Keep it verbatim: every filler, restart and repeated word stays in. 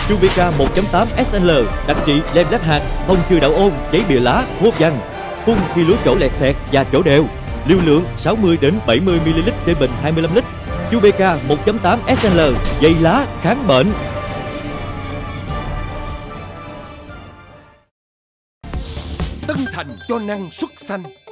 Chubeka một chấm tám ét lờ đặc trị lem lép hạt, thông trừ đạo ôn, cháy bìa lá, khô vàng, phun khi lúa trổ lẹt xẹt và trổ đều. Lưu lượng sáu mươi đến bảy mươi mi li lít trên bình hai mươi lăm lít. Chubeka một chấm tám ét lờ dày lá kháng bệnh. Tân Thành cho năng suất xanh.